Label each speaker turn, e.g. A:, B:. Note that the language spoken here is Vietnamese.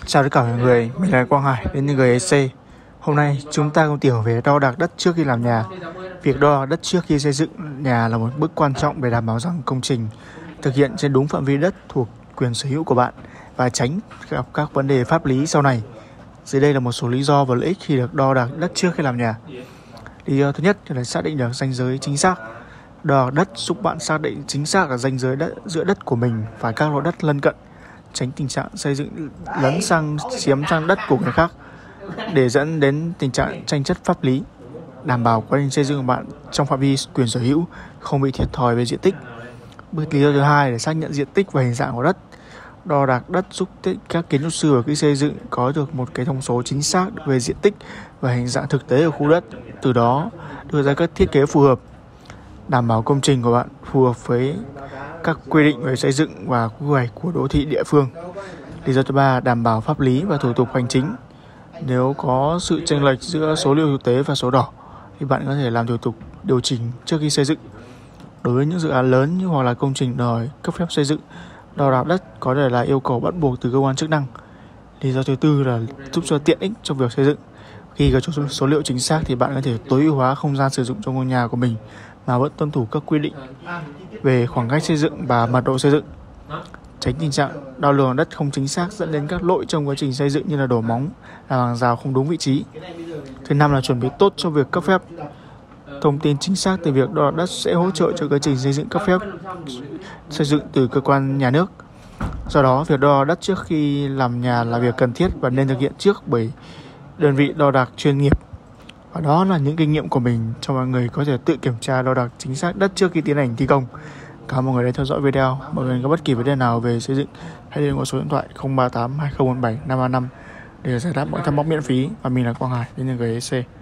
A: Chào tất cả mọi người, mình là Quang Hải đến từ GEC. Hôm nay chúng ta cùng tìm về đo đạc đất trước khi làm nhà. Việc đo đạc đất trước khi xây dựng nhà là một bước quan trọng để đảm bảo rằng công trình thực hiện trên đúng phạm vi đất thuộc quyền sở hữu của bạn và tránh gặp các vấn đề pháp lý sau này. Dưới đây là một số lý do và lợi ích khi được đo đạc đất trước khi làm nhà. Lý do thứ nhất là xác định được ranh giới chính xác. Đo đạc đất giúp bạn xác định chính xác là ranh giới đất giữa đất của mình và các lô đất lân cận, tránh tình trạng xây dựng lấn sang chiếm sang đất của người khác để dẫn đến tình trạng tranh chấp pháp lý. Đảm bảo quá trình xây dựng của bạn trong phạm vi quyền sở hữu, không bị thiệt thòi về diện tích. Lý do thứ hai là xác nhận diện tích và hình dạng của đất. Đo đạc đất giúp các kiến trúc sư ở khi xây dựng có được một cái thông số chính xác về diện tích và hình dạng thực tế của khu đất, từ đó đưa ra các thiết kế phù hợp, đảm bảo công trình của bạn phù hợp với các quy định về xây dựng và quy hoạch của đô thị địa phương. Lý do thứ ba, đảm bảo pháp lý và thủ tục hành chính. Nếu có sự chênh lệch giữa số liệu thực tế và số đỏ thì bạn có thể làm thủ tục điều chỉnh trước khi xây dựng. Đối với những dự án lớn hoặc là công trình đòi cấp phép xây dựng, đo đạc đất có thể là yêu cầu bắt buộc từ cơ quan chức năng. Lý do thứ tư là giúp cho tiện ích trong việc xây dựng. Khi có số liệu chính xác thì bạn có thể tối ưu hóa không gian sử dụng trong ngôi nhà của mình mà vẫn tuân thủ các quy định về khoảng cách xây dựng và mật độ xây dựng, tránh tình trạng đo lường đất không chính xác dẫn đến các lỗi trong quá trình xây dựng như là đổ móng, làm hàng rào không đúng vị trí. Thứ năm là chuẩn bị tốt cho việc cấp phép. Thông tin chính xác từ việc đo đất sẽ hỗ trợ cho quá trình xây dựng cấp phép xây dựng từ cơ quan nhà nước. Do đó, việc đo đất trước khi làm nhà là việc cần thiết và nên thực hiện trước bởi đơn vị đo đạc chuyên nghiệp. Và đó là những kinh nghiệm của mình cho mọi người có thể tự kiểm tra đo đạc chính xác đất trước khi tiến hành thi công. Cảm ơn mọi người đã theo dõi video. Mọi người có bất kỳ vấn đề nào về xây dựng hãy liên hệ số điện thoại 038 2017 535 để giải đáp mọi thắc mắc miễn phí. Và mình là Quang Hải đến từ GEC.